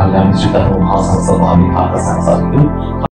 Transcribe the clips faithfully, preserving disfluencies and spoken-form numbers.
කල්යාණ මිත්‍රයන් මහා සංසභාවේ කාර්යසංසාරික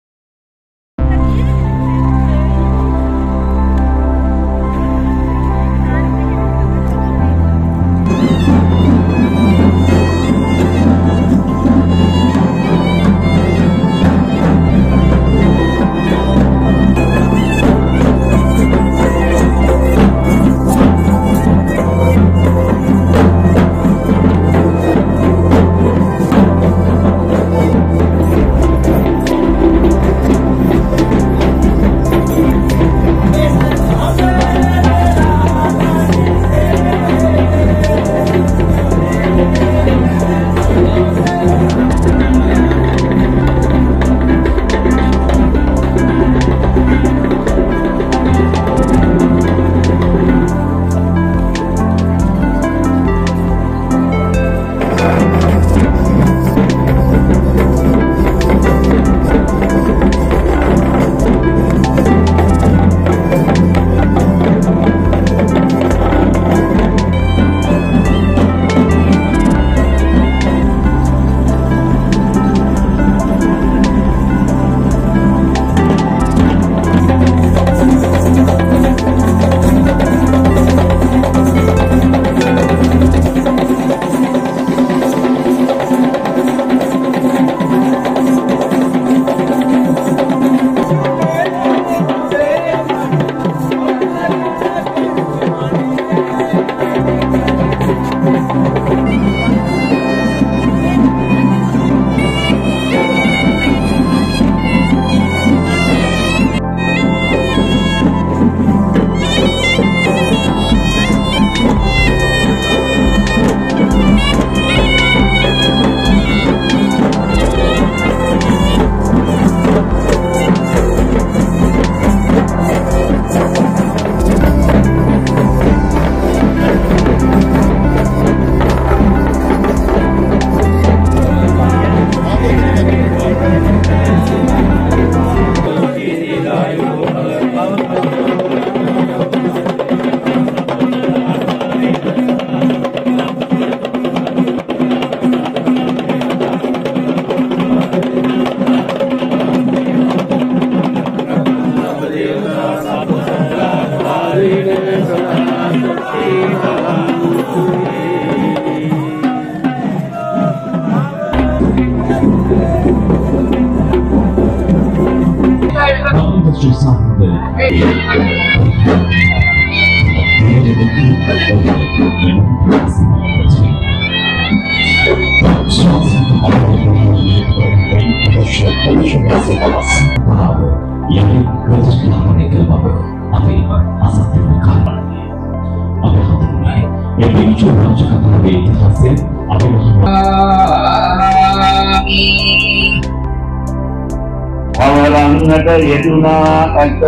යෙදුනාට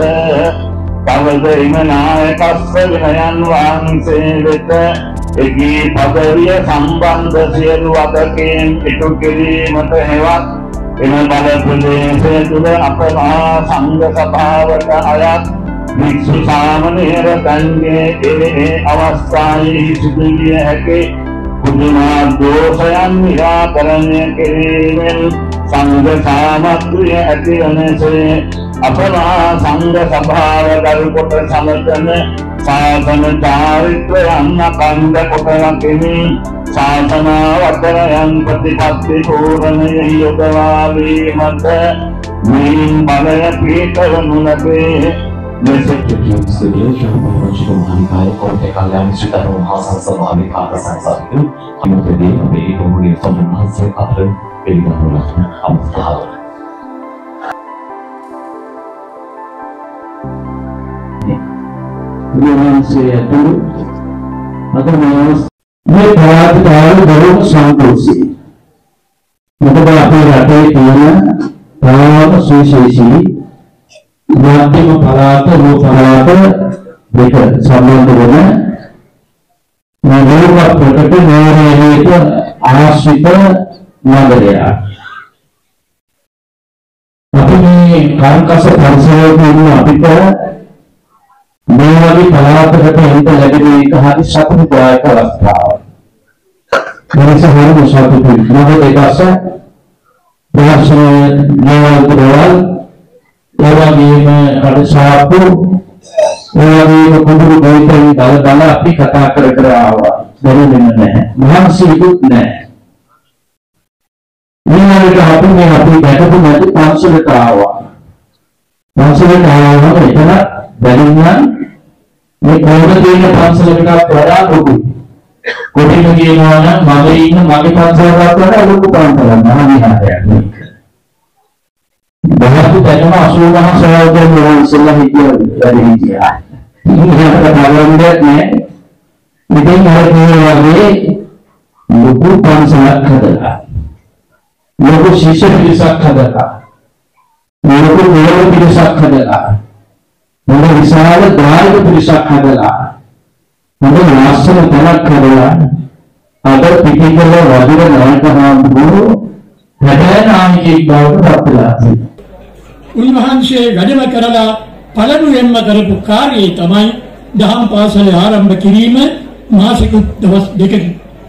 තවද එම නායකස්ව විනයන් වහන්සේ වෙත එහි පදවිය සම්බන්ධ සියලු අතකින් ඉටු කිරීමට හෙවත් එම බල ප්‍රදේශය තුළ අපමහා සංඝ සභාවට අයත් භික්ෂු සාමණේර ගණයේ ඒ අවස්ථාවේ සිදුවිය හැකි කුදුමා දෝෂයන් නිරාකරණය කිරීමෙන් සංඝ සාමග්‍රිය ඇති වනසේ අපමහා සංඝ සභාව දරු කොට සමතන ශාසන චාරිත්‍රයන් අඛණ්ඩ කොට රකිමින් ශාසන වතරයන් ප්‍රතිපත්ති පූර්ණයෙහි යොදවා වීමට මේ බලය පීඨවනු ලැබේ. මෙසේජ් ස්ටුඩියෝ ජනපද මහානිකාය කෝට්ටේ කල්යාණ මිත්‍රයන් මහා සංසභාවේ කාර්යසංසාරික අනුමතදී අපේ ගෞරවනීය සම්මානසේ අතර පිළිගන්නු ලක්ෂණ අවස්ථාව. Indonesia itu atau මේ ප්‍රාතිකාර බොහොම සන්තෝෂයි. මොකද අපේ රටේ තියෙන ප්‍රාණ සුවිශේෂී මධ්‍යම පළාත රූප පළාත දෙක සම්බන්ධ වෙන මේ රූප ප්‍රකට නෝරේක ආශ්‍රිත නගරයක්. අපි මේ කාංකස පරිසරයේ ඉන්න අපිට මේ වගේ පළාතකට එන්න ලැබෙන එක හරි සතුටුදායක අවස්ථාවක්. මිනිස්සු හරි සතුටුයි. මොකද ඒක අස දර්ශන දේවල් දරවල් ඒ වගේම කඩසාප්පු ඒ වගේම කුඹුරු ගොවිතැන් බල බල අපි කතා කර කර ආවා. දැනෙන්නේ නැහැ. මහන්සියකුත් නැහැ. ඊළඟට අපි මේ අපි දැකපු නැති පන්සලට ආවා. පන්සලට ආවම එතන බැලුම් මේ කොහොමද තියෙන පන්සලකට වඩා ලොකුයි. කොටිම කියනවා නම් මගේ ඉන්න මගේ පන්සලකට වඩා ලොකු පන්සලක් මහාවිහාරයක් මේක. බහතු දැනම අසූ මහා සයෝදයන් වහන්සේලා හිටිය වැඩි හිටියා. ඉන්නකට බලන්නේ නැහැ. ඉතින් හරියට වගේ ලොකු පන්සලක් හදලා ලොකු ශිෂ්‍ය පිරිසක් හදලා ලොකු දේව පිරිසක් හදලා මොන විශාල ධාර්මික පිරිසක් හදලා මොන ලස්සන තැනක් හදලා අද පිටිකල වදිර නායක හාමුදුරුවෝ හැදෑනාමිකෙක් බවට පත් වෙලා තියෙනවා. උන්වහන්සේ වැඩම කරලා පළමුවෙන්ම කරපු කාර්යය තමයි දහම් පාසල ආරම්භ කිරීම මාසික දවස් දෙකකින්.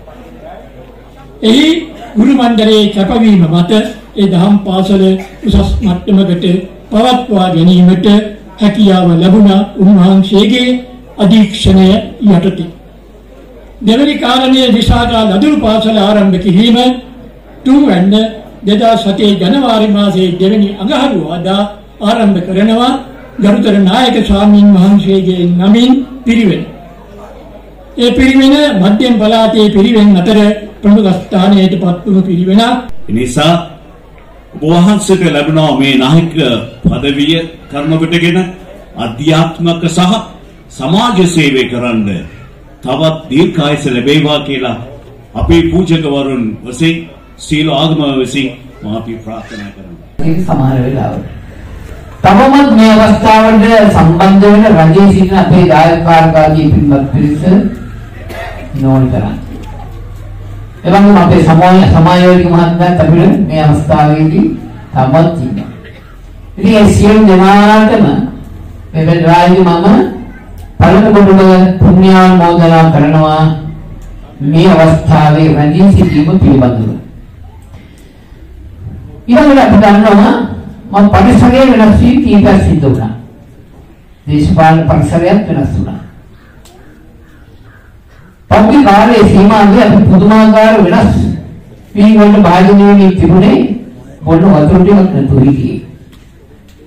එහි ගුරු මණ්ඩලයේ කැපවීම මත ඒ දහම් පාසල උසස් මට්ටමකට පවත්වා ගැනීමට හැකියාව ලැබුණා උන්වහන්සේගේ අධීක්ෂණය යටතේ. දෙවැනි කාරණය විශාඛා ලදරු පාසල ආරම්භ කිරීම තුන්වැන්න දෙදහස් හතේ ජනවාරි මාසයේ දෙවැනි අඟහරුවාදා ආරම්භ කරනවා ගරුතර නායක ස්වාමීන් වහන්සේගේ නමින් පිරිවෙන. ඒ පිරිවෙන මධ්‍යම පළාතේ පිරිවෙන් අතර ප්‍රමුඛ ස්ථානයට පත් වුණු පිරිවෙන. නිසා ඔබ වහන්සේට ලැබුණා මේ නායක පදවිය කර්ම කොටගෙන අධ්‍යාත්මික සහ සමාජ සේවය කරන්න තවත් දීර්ඝායස ලැබේවා කියලා අපේ පූජකවරුන් වශයෙන් සීල ආගම වශයෙන් මා අපි ප්‍රාර්ථනා කරනවා. ඒක සමහර වෙලාවට තමමත් මේ අවස්ථාවට සම්බන්ධ වෙන රජයේ සිටින අපේ දායකකාරකාදී පින්වත් පිරිස නෝන කරන්නේ. එවංගම අපේ සමාජ සමාජෝගික මහත්මයාත් අපිට මේ අවස්ථාවේදී තමත් ඉන්නවා. ඉතින් ඒ සියලු දෙනාටම මේ වෙලාවේදී මම පළමු කොටම පුණ්‍යානුමෝදනා කරනවා මේ අවස්ථාවේ රැඳී සිටීම පිළිබඳව. ඊළඟට අපි දන්නවා මම පරිසරයේ වෙනස් වී කීපයක් සිද්ධ වුණා. දේශපාලන පරිසරයත් වෙනස් වුණා. පෞද්ගලික කාර්යයේ සීමාවේ අපි පුදුමාකාර වෙනස් වීම වලට භාජනය වී තිබුණේ මොන වතුර ටිකක් නැතුව හිටියේ.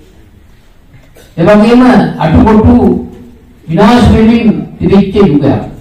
ඒ වගේම අටකොටු විනාශ වෙමින් තිබෙච්ච යුගයක්.